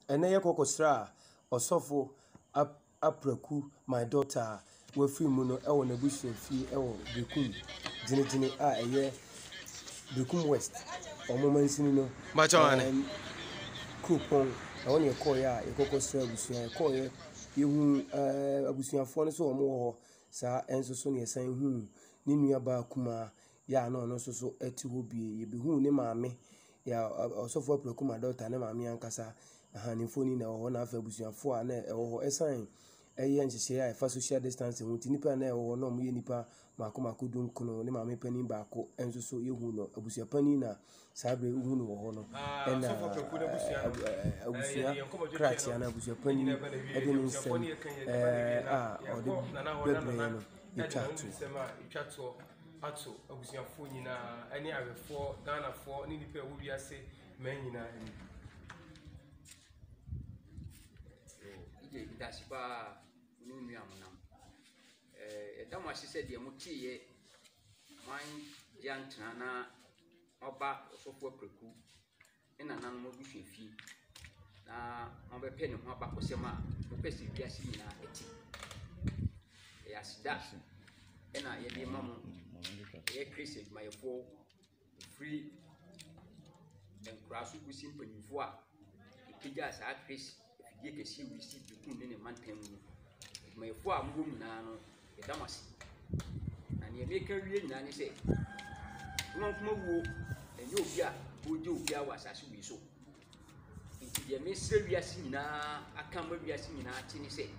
ene ye kokosra osofo apraku my daughter we free mu no e wo na busu fi e wo Bekum jinijini a eye Bekum West omomansini no coupon e won ye call ya e kokosra busu call ye yehu abusuafo no so omo ho sa enso so ne san hu ni nua ba kuma ya na ono so eti ho bie ye behu ne maame ya osofo apraku my daughter ne maame ankasa hanifoni na ho na afa abusuafo a na ho esan eye nhihye ya fa social distance hu nipa na ho no mo ye nipa mako dunkuno ne maame pani ba ko enso so yehu no abusua pani na sabre hu no ho no na abusua kratia na abusua pani e de nsem ode bebre no itwato ato abusuafo nyina ani awefo Ghanafo ni nipa wo wiase man nyina ani idasipa nunu amunam edama sise de mutiye man yantra na oba osofo apreku ina nan mo buhwefi na mo be pe ne ho aba kosema mo pesi biase nyina eti asida ina ye de mamu ye Christian mayefo free en krasu kusi mpanifo a ipija sa Chris ye kesi wisi Bekum ne mantam mu mayefo a mbom nyina no edamasi na ne meka wie nyina ne se kuma wo enye obi a oje obi a wasase wi so nti ye mesre wiase nyina aka ma wiase nyina ati ne se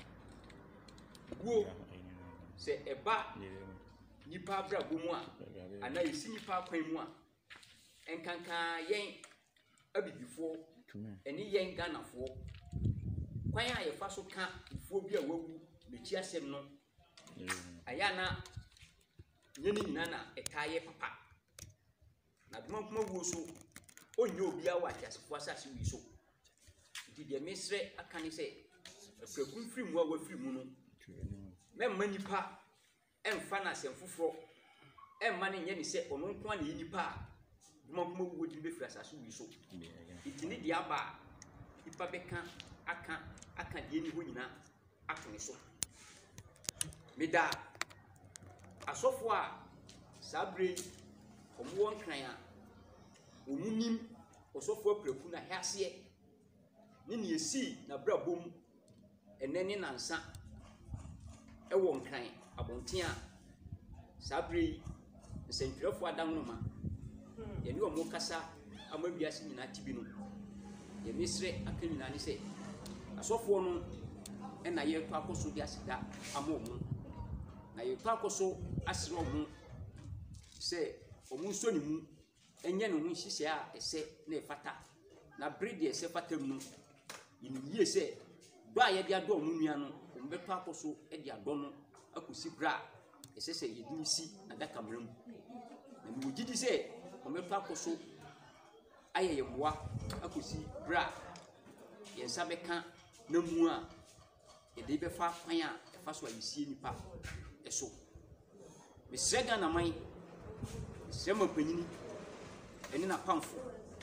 wo se eba nipa abra bomu a ana yesi nipa kwan mu a enkanka yen abibifo eni yen Ghanafo kwan a yefa so ka ifo bi a wawu mechi asem no aya na nyeni nyina na etaye papa na kuma wo so onye obi a wa tiasefo asase wi so di de mesre akane se apreku free mu a wa free mu no memma nipa emfa na asem foforo emma ne nye ne se ono nko na nipa kuma wo di be free asase wi so itini di aba ipa beka aka die ni ho nyina atone so meda asofo a sabre omo won kran a omunim osofo apreku na hiase ni esi na brabom enene nansa ewo nkran abonten a sabre nsentwerefo adanoma ye ni omo kasa amawiase nyina tibi no ye misre akanyina ne se asofo no na ye to akoso di asida amomu na ye to akoso asire omu se omu nso ni mu enye no nhihye a ese na efata na bredi ese fata mu yie se do a ye dia do omu nua no ombeto akoso e dia do no akosi bra ese se ye dinisi na daka mram na mi wogidi se ombeto akoso aye ye moa akosi bra ye sabeka na mu a ye de be fa kwan a fa so ayisie nipa eso mesrega na man mesrema panyini eni na pamfo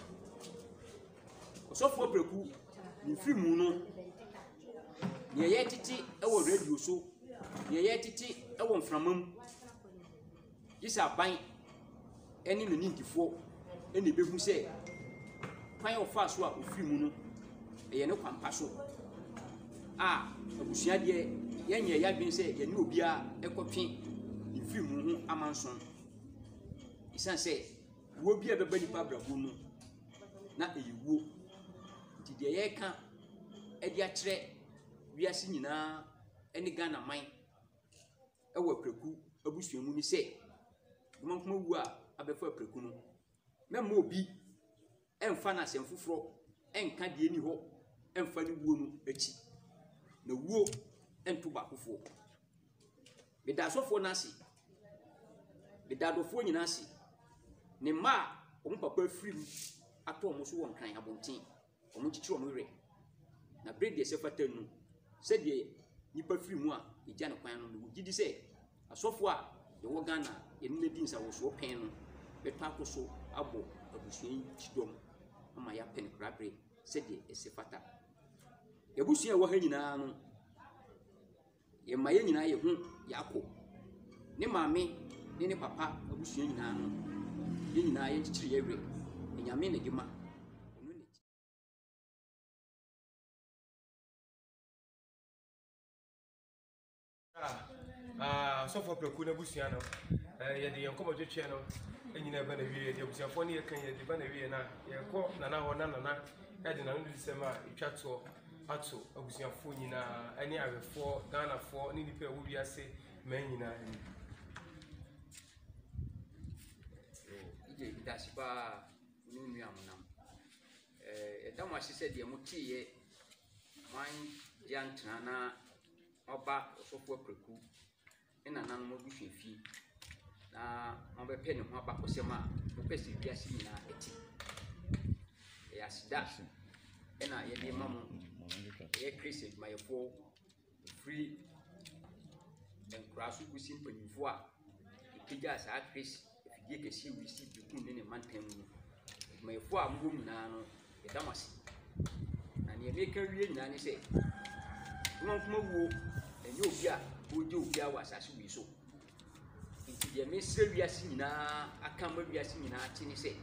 osofo apreku ni free mu no ne ye titi e wo radio so ne ye titi e wo mframam yisa ban eni no nintifo eni behu se kwan ofa so a ofiri mu no ye ne kwampa so abusua de yenye ya bin se ye ne obia ekotwe ifiri mu ho amanson isan se wo bia beba nipa brabo no na eyiwo nti de ye ka e dia kire wiase nyina ene Ghana man e wo apreku abusua mu ni se kuma wu a abefa apreku no memma obi emfa na asem foforo enka de ni ho emfa ni wuo no achi na wuo ento ba kofo beda sofo na asi beda dofo nyina asi ne ma omo papa free ato omo so won kan abonten omo chichi omo we na bredi ese fata nu se de nipa free mu a eja ne kwan no no gidi se asofo a ye wo Ghana ye ne di nsa wo so pen no beto akoso abo abusuan chidom ama ya pen krabre sɛdeɛ ɛsɛ fata yɛbusua wɔ ha nyinaa no yɛma yɛ nyinaa yɛ ho yɛakɔ ne maame ne papa abusua nyinaa no yɛ nyinaa yɛnkyekyere yɛwerɛ ɛnyame na de ma so for preku na busua no ye de yankomo twetwe no enyina ba na wie de busuafo ne ye kan ye de ba na wie na ye ko nana ho nana e de na no disem a etwato ato abusuafo nyina ani awefo Ghanafo ne nipa wo wiase man nyina ni ije dasiba no nuamunam edam ahye de motiye man yantra na oba osofo preku ina nan mo bi hwefi na mo be pe ne ho aba kosem a mo pe si biase nyina eti ya sida ina ye de mamo ye Chris mayefo free en krasu kusi mpanyimfo a ikija sa Chris efidie kesi wi si biku ne mantam mu mayefo a mo nyina no edam ase na ne meka wie nyina ne se kuma wo enye obi a oje obi a wasase wi so nti de mesre wiase nyina aka ma wiase nyina ate ne se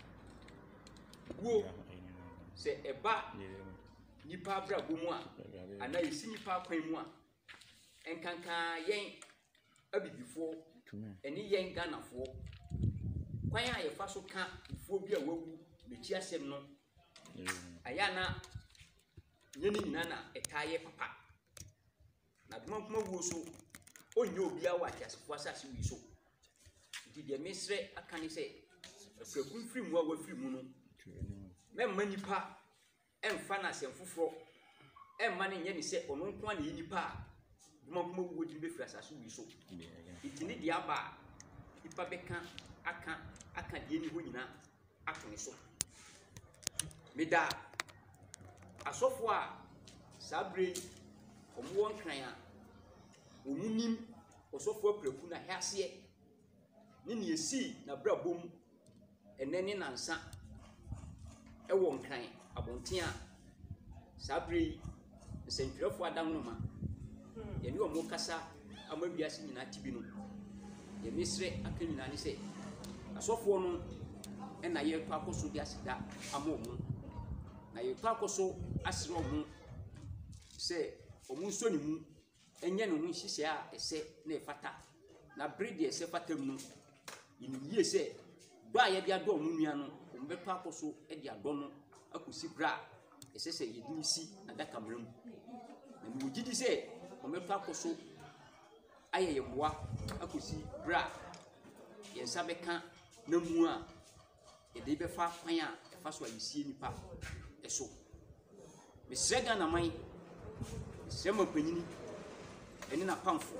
wo se eba nipa bra bomu a ana yesi nipa kwan mu a enkanka yen abibifo eni yen Ghanafo kwan a yefa so ka ifo bi a wawu mechi asem no ayana nyeni nyina na etaye papa na kuma wo so onye obi a wakyasefo asase wi so nti de mesre aka ne se preku mfiri mu a wafiri mu no memma nipa emfa na asem foforo emma ne nye ne se ono nko a ne nipa kuma wo di be firi asase wi so nti ne de aba nipa beka aka de ni ho nyina akone so meda asofo a sabre omo nkran a omunim osofo preku na hase ne ne esi na brabom enene nansa ewo nkran abonten a sabre nsentwerefo adanoma ye ne omo kasa amabiase nyina tibi no ye misre aka nyina ne se asofo no na ye to akoso di asida amomu na ye to akoso asiro mu se omu nso ni mu enye no nhihye a ese na efata na breed ese fata mu yini yie se ba ye dia do mu nua no ombeto akoso e dia do no akosi bra ese se ye di si na daka mram na mi wogidi se ombeto akoso aye ye boa akosi bra ye nsa beka na mu a ye de be fa kwan a e fa so ayisie nipa eso mesrega na man sema panyini eni na pamfo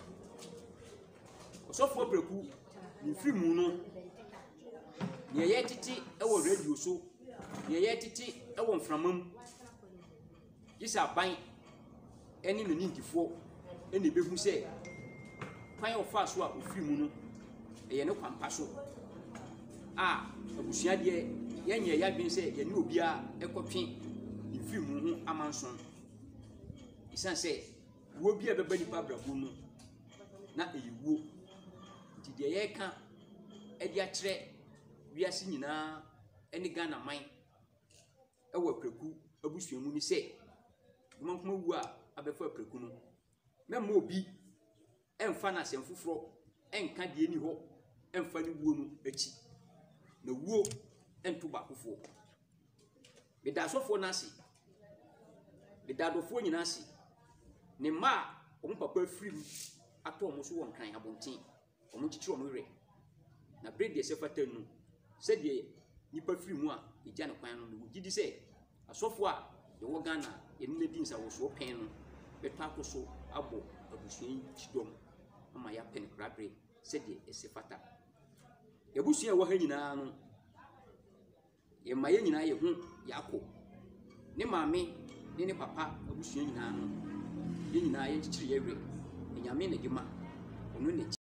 osofo preku ni firi mu no ne ye titi ewo radio so ne ye titi ewo mframam yisa ban eni na nindifo eni behu se kwan ofa so a ofiri mu no ye ne kwampa so a abusua de yenye ya bin se ye ne obi a ekotwe ni firi mu ho amanson isan se wo bi a beba nipa brabo no na eyiwo nti de ye ka e dia kire wiase nyina eni Ghana man e wa preku abusuamu ni se kuma wu a abefa preku no memma obi emfa na asem foforo enka de ni ho emfa ni wuo no achi na wuo ento ba kofo beda sofo na ase beda dofo nyina ase ne ma omo papa firi ato omo so won kan abonten omo chichiro omo we na breed de sefata nu se de nipa firi mu a eja ne kwan no no gidi se asofo a ye wo Ghana ye ne di nsa wo so pen no beto akoso abo abusuan chidom ama ya pen krabre se de sefata ebusuan wo ha nyina no ye ma ye nyina ye hu yakọ ne maame ne papa abusuan nyina no ye nyina ye chichire ye we enyame na gima onu ne